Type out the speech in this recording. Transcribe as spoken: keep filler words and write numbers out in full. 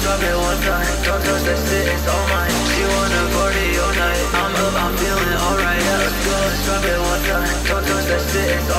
drop it one time. Don't touch that shit, it's all mine. She wanna party all night. I'm up, I'm feeling alright. Yeah, let's go, let's drop it one time. Don't touch that shit, it's all